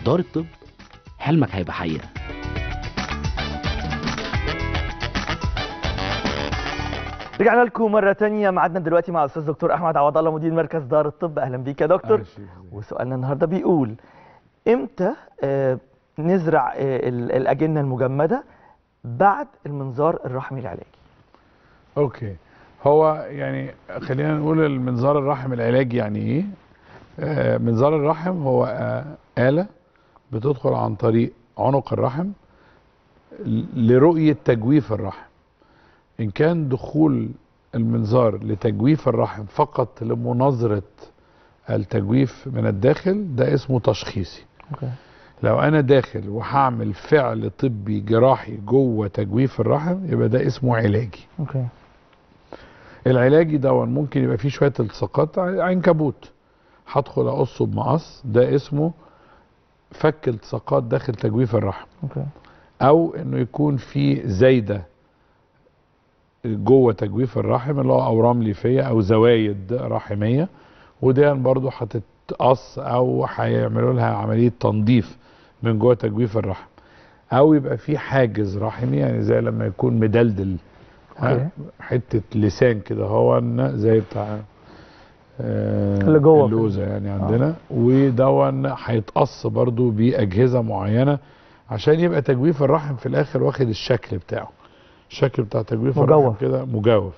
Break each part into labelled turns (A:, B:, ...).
A: دار الطب حلمك هيبقى حقيقة.
B: رجعنا لكم مرة تانية. معادنا دلوقتي مع الأستاذ دكتور أحمد عوض الله مدير مركز دار الطب. أهلا بيك يا دكتور. وسؤالنا النهاردة بيقول إمتى نزرع الأجنة المجمدة بعد المنظار الرحمي العلاجي؟
C: اوكي، هو يعني خلينا نقول المنظار الرحم العلاجي يعني ايه. منظار الرحم هو آلة بتدخل عن طريق عنق الرحم لرؤية تجويف الرحم. إن كان دخول المنظار لتجويف الرحم فقط لمناظرة التجويف من الداخل ده اسمه تشخيصي.
B: أوكي.
C: لو أنا داخل وهعمل فعل طبي جراحي جوه تجويف الرحم يبقى ده اسمه علاجي.
B: أوكي.
C: العلاجي ده ممكن يبقى فيه شوية التصاقات، عنكبوت هدخل أقصه بمقص، ده اسمه فك التصاقات داخل تجويف الرحم.
B: أوكي.
C: أو إنه يكون في زايدة جوه تجويف الرحم اللي هو اورام ليفيه او زوايد رحميه، ودي برضو هتتقص او هيعملوا لها عمليه تنظيف من جوه تجويف الرحم. او يبقى في حاجز رحمي، يعني زي لما يكون مدلدل حته لسان كده هو زي بتاع
B: اللي جوه
C: اللوزه يعني عندنا، ودون هيتقص برضو باجهزه معينه عشان يبقى تجويف الرحم في الاخر واخد الشكل بتاعه، الشكل بتاع تجويف الرحم كده مجوف.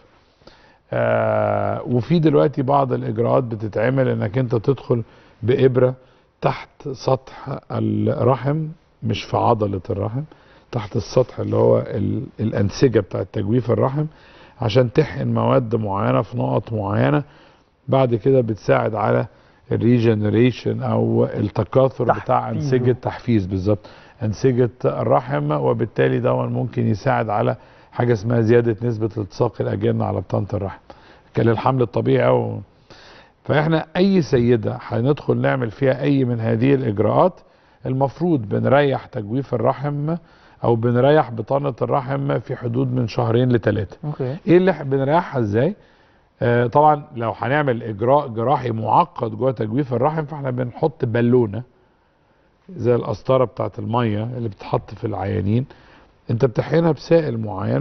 C: وفي دلوقتي بعض الاجراءات بتتعمل انك انت تدخل بابره تحت سطح الرحم، مش في عضله الرحم، تحت السطح اللي هو الانسجه بتاعت تجويف الرحم، عشان تحقن مواد معينه في نقط معينه. بعد كده بتساعد على الريجنريشن او التكاثر بتاع انسجه تحفيز، بالظبط انسجه الرحم، وبالتالي ده ممكن يساعد على حاجه اسمها زياده نسبه التصاق الاجنه على بطانه الرحم للحمل الطبيعي. فاحنا اي سيده هندخل نعمل فيها اي من هذه الاجراءات المفروض بنريح تجويف الرحم او بنريح بطانه الرحم في حدود من 2 ل 3. ايه اللي بنريحها ازاي؟ طبعا لو هنعمل اجراء جراحي معقد جوه تجويف الرحم فاحنا بنحط بالونه زي القسطره بتاعت الميه اللي بتتحط في العيانين، انت بتحقنها بسائل معين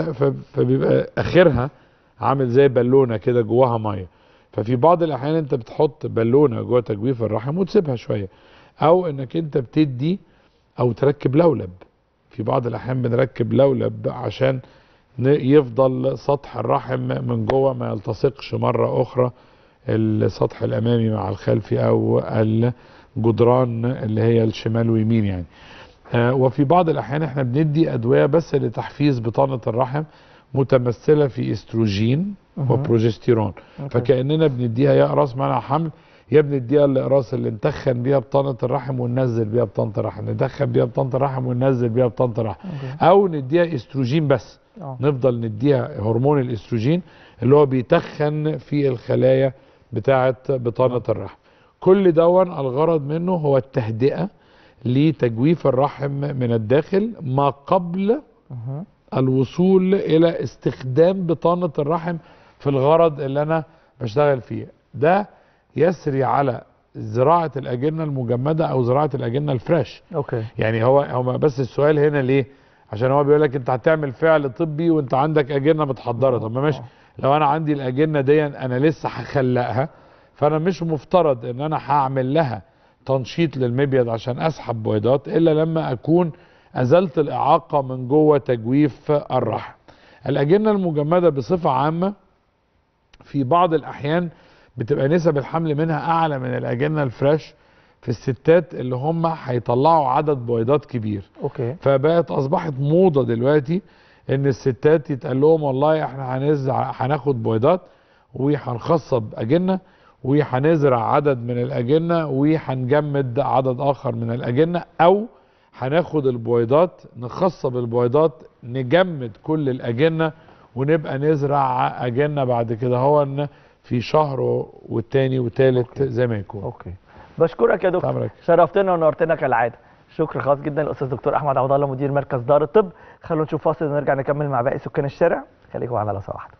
C: فبيبقى اخرها عامل زي بالونه كده جواها ميه. ففي بعض الاحيان انت بتحط بالونه جوه تجويف الرحم وتسيبها شويه، او انك انت بتدي او تركب لولب. في بعض الاحيان بنركب لولب عشان يفضل سطح الرحم من جوه ما يلتصقش مره اخرى السطح الامامي مع الخلفي او الجدران اللي هي الشمال ويمين يعني. وفي بعض الاحيان احنا بندي ادويه بس لتحفيز بطانه الرحم متمثله في استروجين وبروجستيرون. فكاننا بنديها يا اقراص منع حمل، يا بنديها الاقراص اللي نتخن بيها بطانه الرحم وننزل بيها بطانه الرحم، ندخن بيها بطانه الرحم وننزل بيها بطانه الرحم. او نديها استروجين بس، نفضل نديها هرمون الاستروجين اللي هو بيتخن في الخلايا بتاعه بطانه الرحم. كل دون الغرض منه هو التهدئه لتجويف الرحم من الداخل ما قبل الوصول الى استخدام بطانه الرحم في الغرض اللي انا بشتغل فيه. ده يسري على زراعه الاجنه المجمده او زراعه الاجنه الفريش. يعني هو بس السؤال هنا ليه؟ عشان هو بيقول لك انت هتعمل فعل طبي وانت عندك اجنه متحضره. طب ما ماشي، لو انا عندي الاجنه دي انا لسه هخلقها، فانا مش مفترض ان انا هعمل لها تنشيط للمبيض عشان اسحب بويضات الا لما اكون ازلت الاعاقه من جوه تجويف الرحم. الاجنه المجمده بصفه عامه في بعض الاحيان بتبقى نسب الحمل منها اعلى من الاجنه الفريش في الستات اللي هم هيطلعوا عدد بويضات كبير. فبقت اصبحت موضه دلوقتي ان الستات يتقال لهم والله احنا هناخد بويضات وهنخصب اجنه وهنزرع عدد من الاجنه وهنجمد عدد اخر من الاجنه، او هناخد البويضات نخصب البويضات نجمد كل الاجنه ونبقى نزرع اجنه بعد كده هو في شهر والتاني والتالت زي ما يكون.
B: بشكرك يا دكتور، شرفتنا ونورتنا كالعاده. شكر خاص جدا للاستاذ دكتور احمد عوض الله مدير مركز دار الطب. خلونا نشوف فاصل ونرجع نكمل مع باقي سكان الشارع. خليكم معانا لو سمحتوا.